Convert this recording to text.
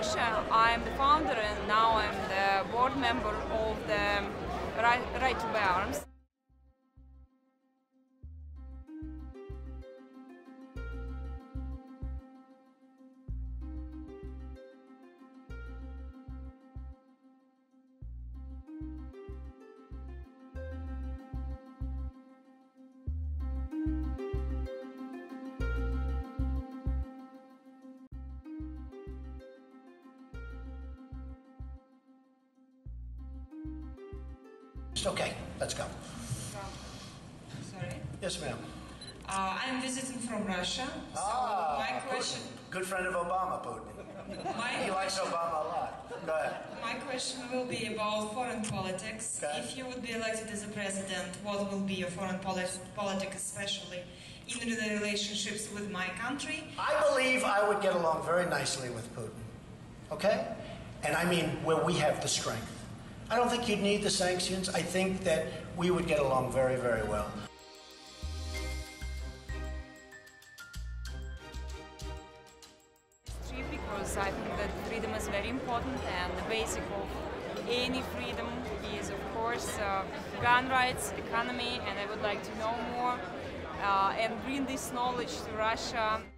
Russia. I'm the founder and now I'm the board member of the Right to Bear Arms. Okay, let's go. Sorry. Yes, ma'am. I'm visiting from Russia. So my question. Putin. Good friend of Obama, Putin. He likes Obama a lot. Go ahead. My question will be about foreign politics. Okay. If you would be elected as a president, what will be your foreign politics, especially in the relationships with my country? I believe I would get along very nicely with Putin. Okay? And I mean where we have the strength. I don't think you'd need the sanctions. I think that we would get along very, very well. Because I think that freedom is very important, and the basic of any freedom is, of course, gun rights, economy, and I would like to know more and bring this knowledge to Russia.